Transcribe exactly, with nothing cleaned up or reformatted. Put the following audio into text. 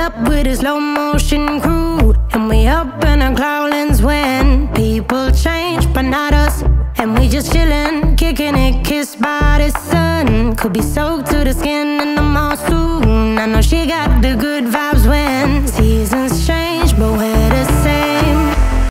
up with a slow motion crew, and we up in our growlings when people change, but not us. And we just chillin', kicking it, kissed by the sun. Could be soaked to the skin in the